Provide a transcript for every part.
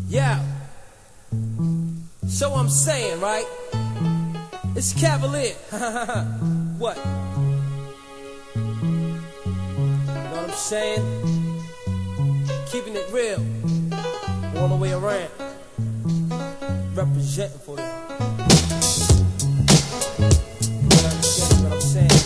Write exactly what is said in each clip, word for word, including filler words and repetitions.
Yeah. So I'm saying, right? It's Cavalier. What? You know what I'm saying? Keeping it real. All the way around. Representing for them. You understand what I'm saying?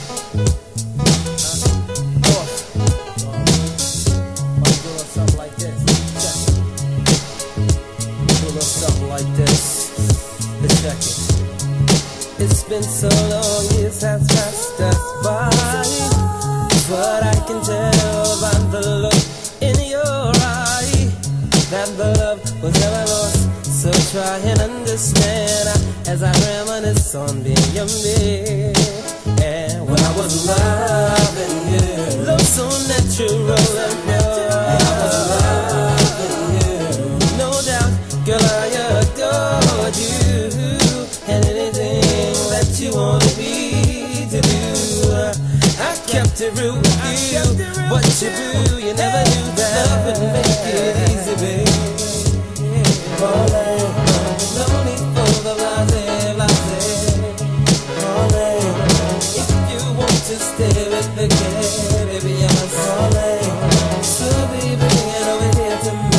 Huh? Off. Um, I'm doing something like this. Check it. Do a little something like this. Let's check it. It's been so long, years have passed us by, but I can tell by the look in your eye that the love was never lost. So try and understand as I reminisce on being your man. And when I was loving you, love so natural and pure. I was loving you, no doubt, girl, I adored you. And anything that you wanted me to do, I kept it real with you. What you do, you never knew that love would make it easy, baby. No need for the blase, blase. If you want to stay with the kid, baby, I must. So be bringing over here to me.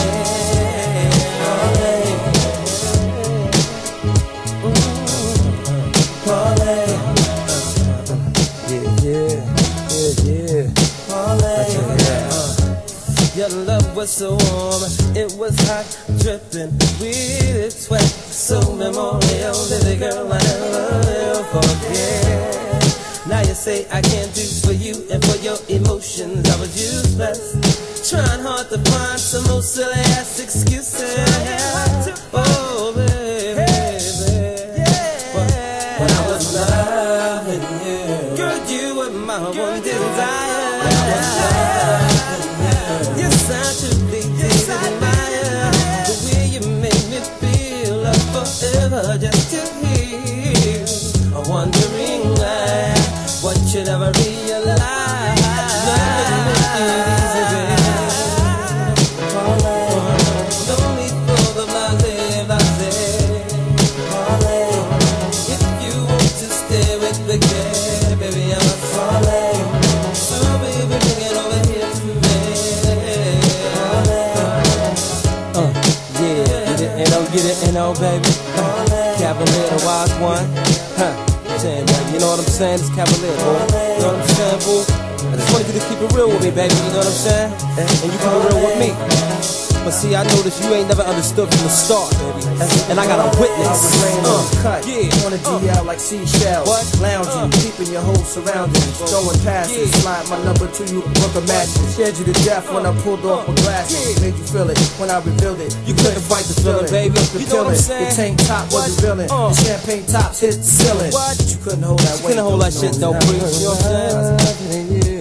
Your love was so warm, it was hot, dripping with sweat, so memorial, baby girl, I never will forget. Now you say I can't do for you and for your emotions, I was useless, trying hard to find some more silly ass excuses. Oh baby, but when I was loving you, girl, you were my one desire. Yes, I truly did admire the way you made me feel like forever just to hear. I'm wondering why, what you never realize. Love would make it easy, baby. No need for the blase, blase. If you want to stay with the kid, baby, I'm a falling. So baby, bring it over here to me. Get it, you know, baby. Uh, Cavalier, the wise one. Huh. Saying that, you know what I'm saying? It's Cavalier, boy. You know what I'm saying, boy? I just wanted you to keep it real with me, baby. You know what I'm saying? And you keep it real with me. But see, I noticed you ain't never understood from the start, baby. And I got a witness. I was laying on the cut, yeah. on a D L like seashells. What? Lounging, Uh. keeping your whole surroundings. Throwing passes, Yeah. slide my number to you, book a matches. Scared you to death when I pulled off my glasses. Yeah. Made you feel it when I revealed it. You couldn't fight the feeling, baby. The You know what I'm feeling. saying? The tank top What? was revealing. Uh. The champagne tops hit the ceiling. What? But you couldn't hold that weight. Couldn't hold that shit, though, please. You know what I'm saying?